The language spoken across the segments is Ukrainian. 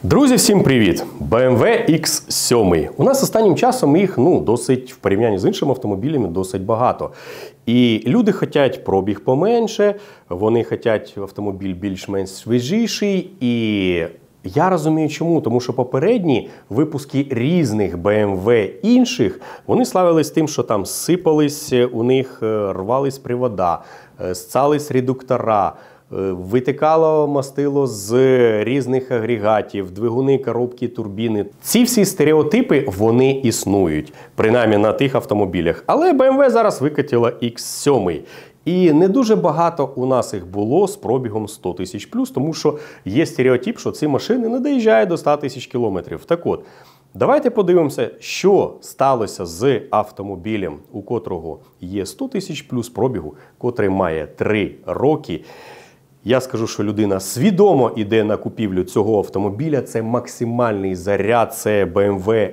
Друзі, всім привіт! BMW X7. У нас останнім часом їх, досить, в порівнянні з іншими автомобілями, досить багато. І люди хочуть пробіг поменше, вони хочуть автомобіль більш-менш свіжіший. І я розумію чому. Тому що попередні випуски різних BMW інших, вони славились тим, що там сипались у них, рвались привода, ссались редуктора, витикало мастило з різних агрегатів, двигуни, коробки, турбіни. Ці всі стереотипи, вони існують, принаймні на тих автомобілях. Але BMW зараз викатила X7. І не дуже багато у нас їх було з пробігом 100 тисяч плюс, тому що є стереотип, що ці машини не доїжджають до 100 тисяч кілометрів. Так от, давайте подивимося, що сталося з автомобілем, у котрого є 100 тисяч плюс пробігу, котрий має 3 роки. Я скажу, що людина свідомо йде на купівлю цього автомобіля. Це максимальний заряд, це BMW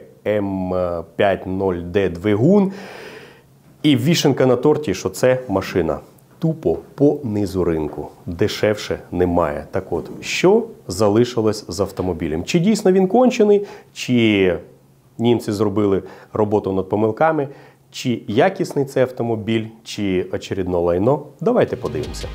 M50D двигун. І вішенка на торті, що це машина тупо по низу ринку. Дешевше немає. Так от, що залишилось з автомобілем? Чи дійсно він кончений, чи німці зробили роботу над помилками, чи якісний це автомобіль, чи очередне лайно? Давайте подивимося.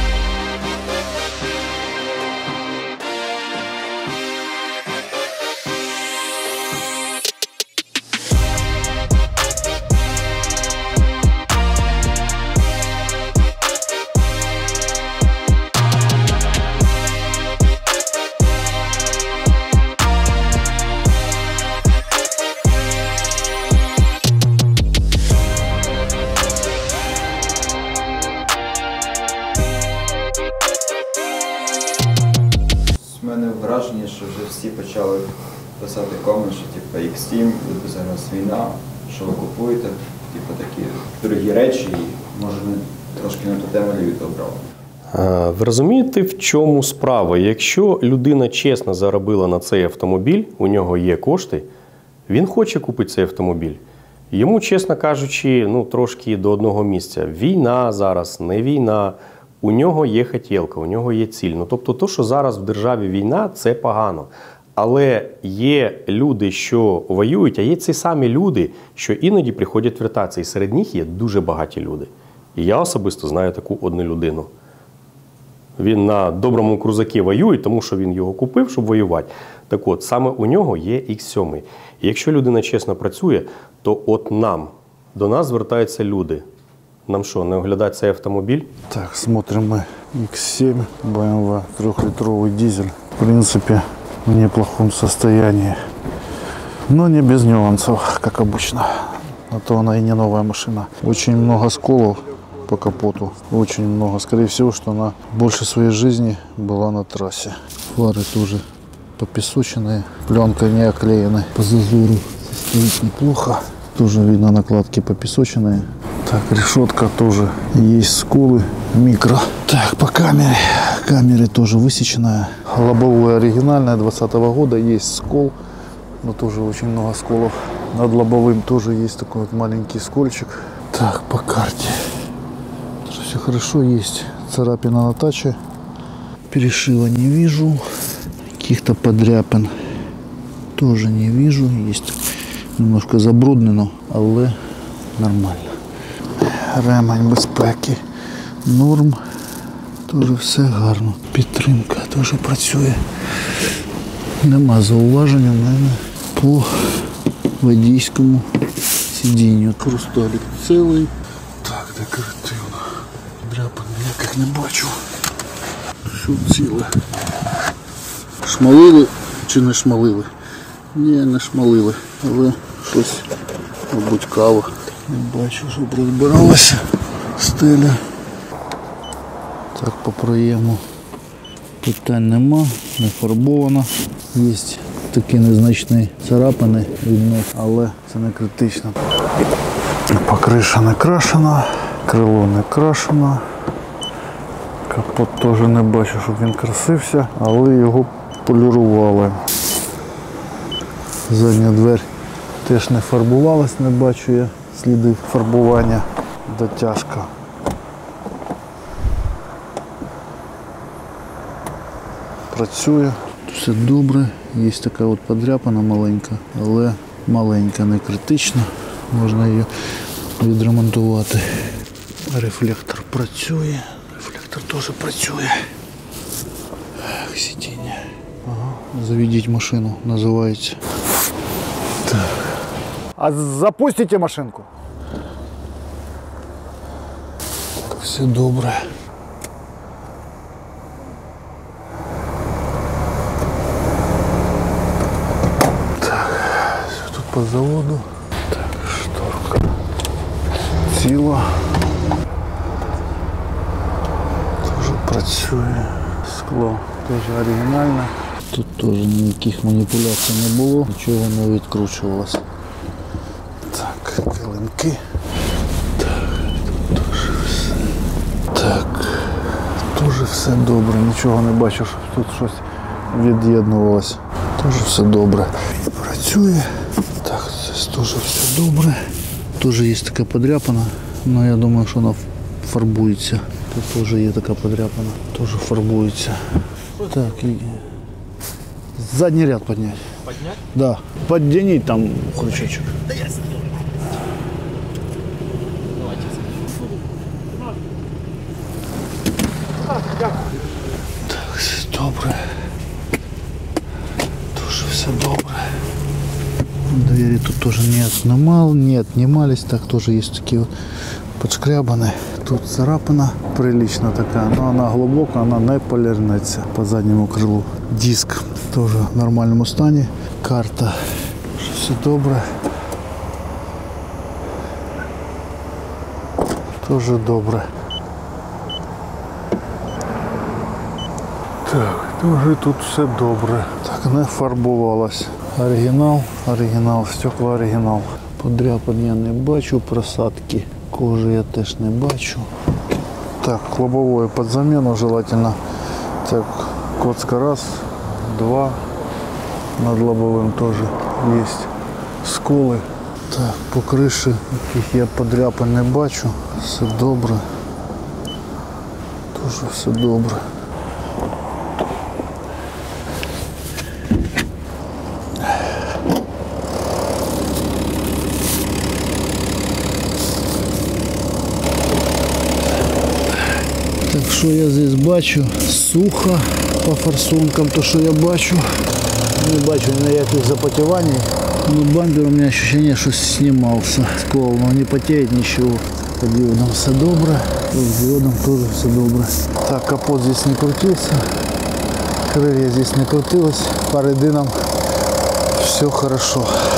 У мене враження, що вже всі почали писати комент, що типу X7, буде зараз війна, що ви купуєте, типу такі дорогі речі, і може ми трошки на ту тему відобрали. Ви розумієте, в чому справа? Якщо людина чесно заробила на цей автомобіль, у нього є кошти, він хоче купити цей автомобіль. Йому, чесно кажучи, трошки до одного місця. Війна зараз, не війна. У нього є хотілка, у нього є ціль. Тобто, то, що зараз в державі війна, це погано. Але є люди, що воюють, а є ці самі люди, що іноді приходять вертатися. І серед них є дуже багаті люди. І я особисто знаю таку одну людину. Він на доброму крузакі воює, тому що він його купив, щоб воювати. Так от, саме у нього є X7. І якщо людина чесно працює, то до нас звертаються люди. Нам що, не оглядати цей автомобіль? Так, смотрим мы X7, BMW, 3-литровый дизель. В принципе, в неплохом состоянии. Но не без нюансов, как обычно. А то она и не новая машина. Очень много сколов по капоту. Очень много. Скорее всего, что она больше своей жизни была на трассе. Фары тоже попесоченные. Пленкой не оклеены. По зазору стоит неплохо. Тоже видно накладки попесоченные. Так, решетка тоже есть сколы, микро. Так, по камере. Камеры тоже высеченная. Лобовое оригинальное 2020 года. Есть скол, но тоже очень много сколов. Над лобовым тоже есть такой вот маленький скольчик. Так, по карте. Тоже все хорошо. Есть царапина на таче. Перешива не вижу. Каких-то подряпин тоже не вижу. Есть немножко забруднено, але нормально. Ремень безпеки норм, теж все гарно. Підтримка теж працює. Нема зауваження в мене по водійському сидінню. Хрусталік цілий. Так, декоративно. Дряпин ніяких не бачу. Все ціле. Шмалили чи не шмалили? Ні, не шмалили, але щось, мабуть, кава. Не бачу, щоб розбиралася стеля. Так, по проєму питань нема, не фарбовано. Є такі незначні царапини від них, але це не критично. Покриша не крашена, крило не крашено. Капот теж не бачу, щоб він красився, але його полірували. Задня двері теж не фарбувалась, не бачу я слідів фарбування. Дотяжка. Працює, все добре, Є така от подряпана маленька, але маленька, не критична. Можна її відремонтувати. Рефлектор працює. Рефлектор теж працює. Сидіння. Ага. Заведіть машину, називається. Так. А запустите машинку. Все добре. Так, все тут по заводу. Так, шторка. Ціла. Тоже працює. Скло теж оригінальне. Тут теж ніяких маніпуляцій не було, нічого не відкручувалося. Так, килимки. Так, теж все добре, нічого не бачу, що тут щось від'єднувалося. Теж все добре. Працює. Так, це теж все добре. Теж є така подряпана, але я думаю, що вона фарбується. Тут теж є така подряпана, теж фарбується. Так, і задній ряд підняти. Підняти? Да. Підтягніть там крючочок. Так, все добре. Тоже все добре. Двери тут тоже не отнимались. Так, тоже есть такие вот подшкрябаны. Тут царапина прилично такая, но она глубокая, она не полирнется по заднему крылу. Диск тоже в нормальном стані. Карта. Все добре. Тоже добре. Так, дуже тут все добре. Так, не фарбувалось. Оригінал, стекла оригінал. Подряпин я не бачу, просадки кожи я теж не бачу. Так, лобовое под замену желательно. Так, коцка раз, два. Над лобовым тоже есть сколы. Так, по криші яких я подряпин не бачу. Все добре. Тоже все добре. Так, що я здесь бачу? Сухо по форсункам, то що я бачу. Не бачу ніяких запотівань. Ну, бампер у меня ощущение, что снимался. Скол, но не потеет ничего. По диодам все добре. По диодам тоже все добре. Так, капот здесь не крутился. Крылья здесь не крутилось. По резинам все хорошо.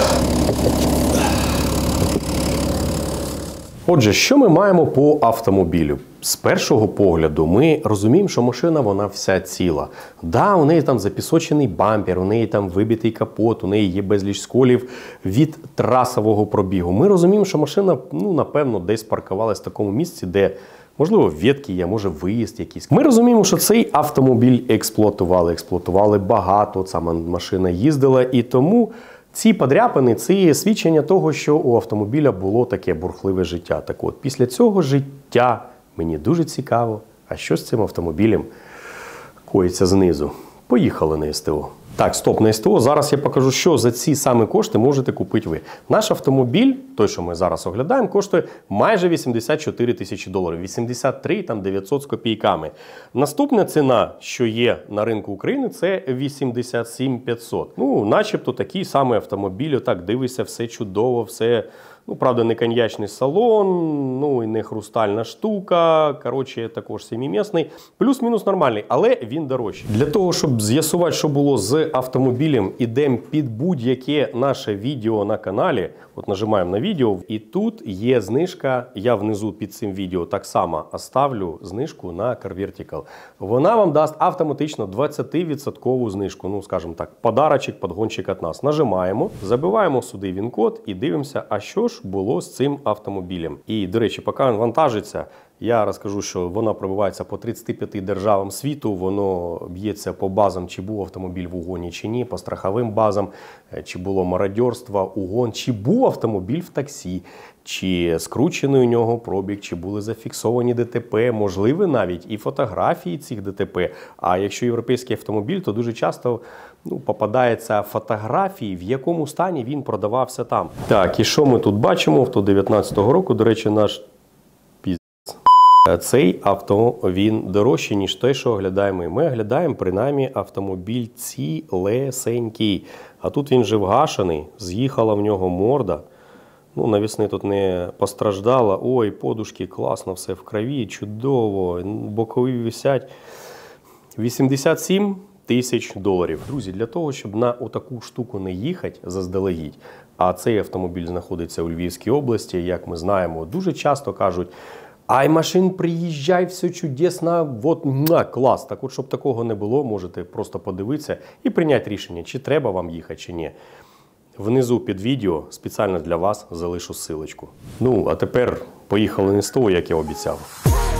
Отже, що ми маємо по автомобілю? З першого погляду ми розуміємо, що машина вона вся ціла. Да, у неї там запісочений бампер, у неї там вибитий капот, у неї є безліч сколів від трасового пробігу. Ми розуміємо, що машина, напевно, десь паркувалась в такому місці, де, можливо, ветки є, може виїзд якийсь. Ми розуміємо, що цей автомобіль експлуатували багато, сама машина їздила, і тому ці подряпини – це свідчення того, що у автомобіля було таке бурхливе життя. Так от, після цього життя мені дуже цікаво, а що з цим автомобілем коїться знизу. Поїхали на СТО. Так, стоп, на СТО. Зараз я покажу, що за ці самі кошти можете купити ви. Наш автомобіль, той, що ми зараз оглядаємо, коштує майже 84 тисячі доларів. 83 900 з копійками. Наступна ціна, що є на ринку України, це 87 500. Начебто такий самий автомобіль, отак дивишся, все чудово, все... правда, не коньячний салон, і не хрустальна штука, коротше, також семимісний. Плюс-мінус нормальний, але він дорожчий. Для того, щоб з'ясувати, що було з автомобілем, ідемо під будь-яке наше відео на каналі. От нажимаємо на відео, і тут є знижка. Я внизу під цим відео так само оставлю знижку на Car Vertical. Вона вам дасть автоматично 20% знижку. Скажімо так, подарочок, подгончик від нас. Нажимаємо, забиваємо сюди він-код і дивимося, а що ж було з цим автомобілем. І, до речі, поки він вантажиться, я розкажу, що вона пробивається по 35 державам світу, воно б'ється по базам, чи був автомобіль в угоні чи ні, по страховим базам, чи було мародерство, угон, чи був автомобіль в таксі, чи скручений у нього пробіг, чи були зафіксовані ДТП, можливо навіть і фотографії цих ДТП. А якщо європейський автомобіль, то дуже часто попадаються фотографії, в якому стані він продавався там. Так, і що ми тут бачимо? Авто 19-го року, до речі, наш цей авто, він дорожчий, ніж те, що оглядаємо ми. Ми оглядаємо, принаймні, автомобіль цілесенький. А тут він же вгашений, з'їхала в нього морда. Навісни тут не постраждала. Ой, подушки, класно, все в крові, чудово, бокові висять. 87 тисяч доларів. Друзі, для того, щоб на отаку штуку не їхати заздалегідь, а цей автомобіль знаходиться у Львівській області, як ми знаємо, дуже часто кажуть: ай, машин, приїжджай, все чудесно, вот, клас. Так от, щоб такого не було, можете просто подивитися і прийняти рішення, чи треба вам їхати, чи ні. Внизу під відео спеціально для вас залишу ссылочку. А тепер поїхали не з того, як я обіцяв.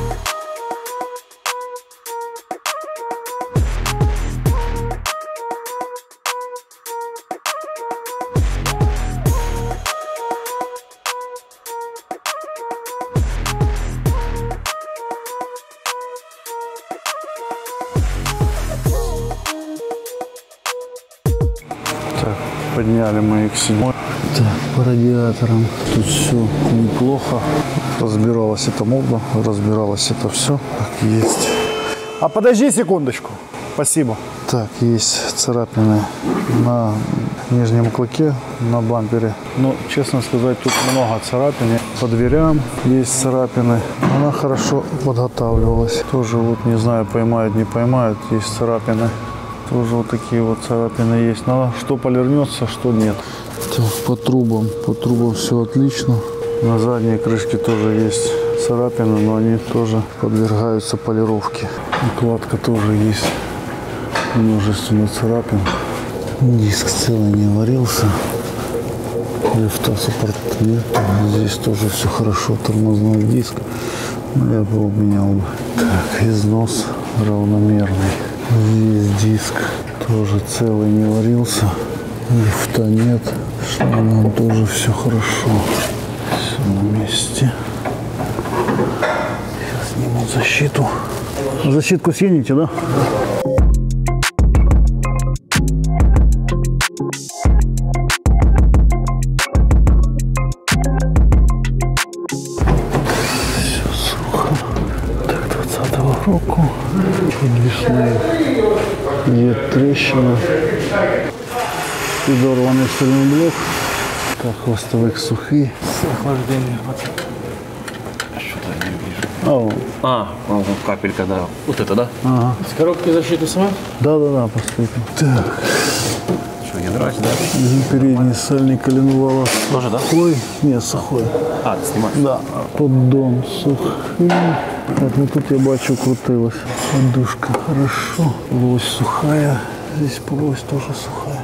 Подняли мы X7. Так, по радиаторам тут все неплохо. Разбиралась эта морда, разбиралось это все. Так, есть. А подожди секундочку. Спасибо. Так, есть царапины на нижнем клыке, на бампере. Честно сказать, тут много царапин. По дверям есть царапины. Она хорошо подготавливалась. Тоже не знаю, поймают, не поймают. Есть царапины. Тоже вот такие вот царапины есть. Надо, что полирнется, что нет. Так, по трубам все отлично. На задней крышке тоже есть царапины, но они тоже подвергаются полировке. Укладка тоже есть. Множество царапин. Диск целый не варился. Лифта саппорт нет. Здесь тоже все хорошо. Тормозной диск. Я бы поменял бы. Так, износ равномерный. Здесь диск тоже целый, не варился. Лифта нет. Шлангом тоже все хорошо. Все на месте. Сейчас сниму защиту. Защитку снимите, да? Все сухо. Так, 20-го року. Подвесные. Есть трещина. Подорванный стальной блок. Так, хвостовых сухие. Охлаждение. Что-то не вижу. Капелька, да. Вот это, да? Ага. С коробки защиты сама? Да, последний. Так. Что, не драть, да? Передний сальник коленвала. Тоже, да? Сухой? Нет, сухой. А, ты снимаешь? Да. Поддон сухий. Так, тут я бачу крутилась. Подушка хорошо. Полось сухая. Здесь полось тоже сухая.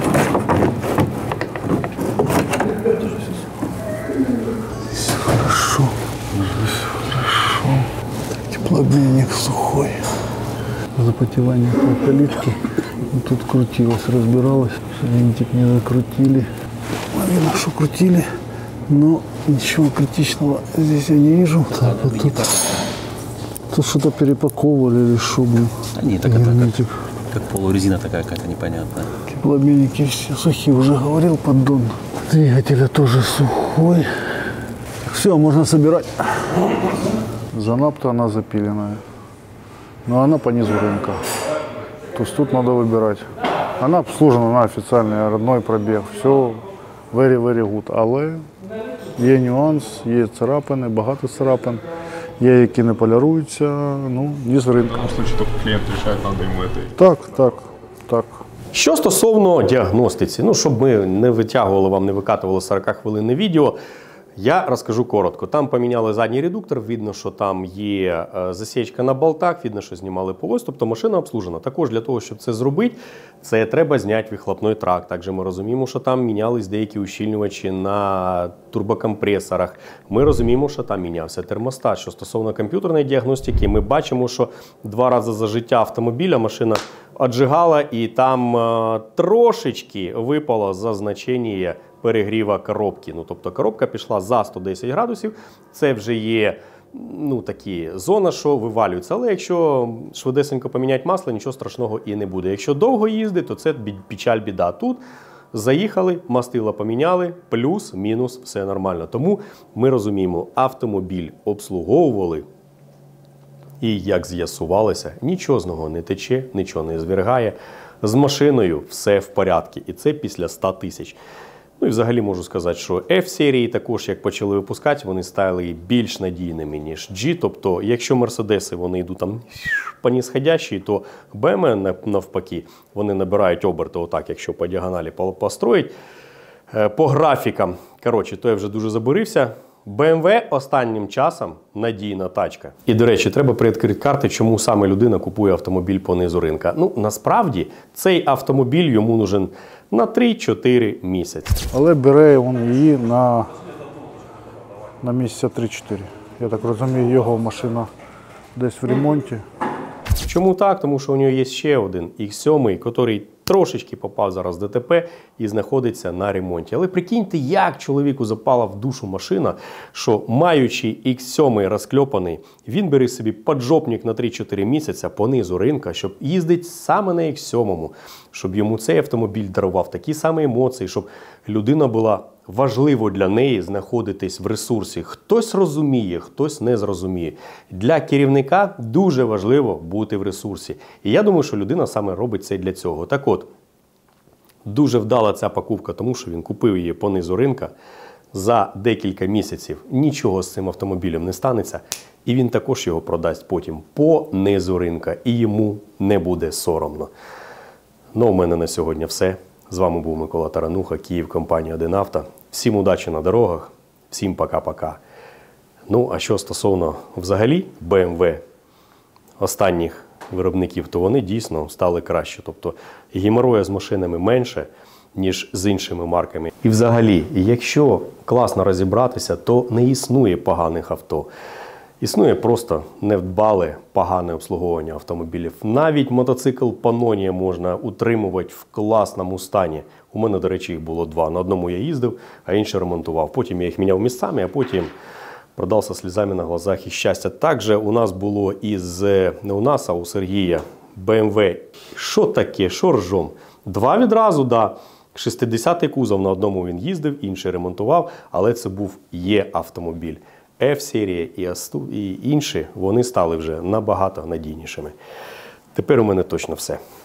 Здесь хорошо. Здесь хорошо. Так, теплообменник сухой. Запотевание по калитке. Тут крутилось, разбиралось. Винтик не закрутили. Видно, что крутили. Но ничего критичного здесь я не вижу. Так, вот тут что-то перепаковывали или что, блин. А нет, так это как полурезина такая какая-то непонятная. Теплообменники все сухие, уже говорил, поддон. Двигателя тоже сухой. Все, можно собирать. Занап-то она запиленная. Но она по низу рынка. То есть тут надо выбирать. Она обслужена на официальный родной пробег. Все very good. Але є нюанс, є царапини, багато царапин. Є, які не поліруються, низ ринку. В данном случае только клиент решает, надо ему это. Так. Що стосовно діагностиці, щоб ми не витягували вам, не викатували 40-хвилинне відео, я розкажу коротко. Там поміняли задній редуктор, видно, що там є засічка на болтах, видно, що знімали полось, тобто машина обслужена. Також для того, щоб це зробити, це треба зняти вихлопний тракт. Також ми розуміємо, що там мінялись деякі ущільнювачі на турбокомпресорах. Ми розуміємо, що там мінявся термостат. Що стосовно комп'ютерної діагностики, ми бачимо, що 2 рази за життя автомобіля машина отжигала і там трошечки випало за значення перегріва коробки. Тобто коробка пішла за 110 градусів. Це вже є ну, такі зона, що вивалюється. Але якщо швидесенько поміняти масло, нічого страшного і не буде. Якщо довго їздить, то це печаль, біда. Тут заїхали, мастила поміняли, плюс-мінус все нормально. Тому ми розуміємо, автомобіль обслуговували і, як з'ясувалося, нічого з нього не тече, нічого не звергає. З машиною все в порядку. І це після 100 тисяч. Ну і взагалі можу сказати, що F-серії також, як почали випускати, вони стали більш надійними, ніж G. Тобто, якщо Мерседеси, вони йдуть там по нисходящій, то BMW навпаки, вони набирають оберти отак, якщо по діагоналі построїть. По графікам, коротше, то я вже дуже забурився. BMW останнім часом надійна тачка. І, до речі, треба приоткрити карти, чому саме людина купує автомобіль по низу ринка. Ну, насправді, цей автомобіль йому нужен на 3-4 місяці. Але бере він її на місяця 3-4. Я так розумію, його машина десь в ремонті. Чому так? Тому що у нього є ще один X7, який трошечки попав зараз в ДТП і знаходиться на ремонті. Але прикиньте, як чоловіку запала в душу машина, що маючи X7 розкльопаний, він бере собі поджопник на 3-4 місяця по низу ринка, щоб їздити саме на X7, щоб йому цей автомобіль дарував такі самі емоції, щоб людина була важливо для неї знаходитись в ресурсі. Хтось розуміє, хтось не зрозуміє. Для керівника дуже важливо бути в ресурсі. І я думаю, що людина саме робить це для цього. Так от, дуже вдала ця покупка, тому що він купив її по низу ринка. За декілька місяців нічого з цим автомобілем не станеться. І він також його продасть потім по низу ринка. І йому не буде соромно. Ну, у мене на сьогодні все. З вами був Микола Тарануха, Київ, компанія «Один Авто». Всім удачі на дорогах, всім пока-пока. Ну, а що стосовно взагалі BMW останніх виробників, то вони дійсно стали краще. Тобто геморроя з машинами менше, ніж з іншими марками. І взагалі, якщо класно розібратися, то не існує поганих авто. Існує просто невдбале, погане обслуговування автомобілів. Навіть мотоцикл Pannonia можна утримувати в класному стані. У мене, до речі, їх було 2. На одному я їздив, а інший ремонтував. Потім я їх міняв місцями, а потім продався слізами на глазах і щастя. Також у нас було не у нас, а у Сергія BMW. Що таке? Що ржом? 2 відразу, да. 60-й кузов, на одному він їздив, інший ремонтував, але це був автомобіль. F-серія і інші, вони стали вже набагато надійнішими. Тепер у мене точно все.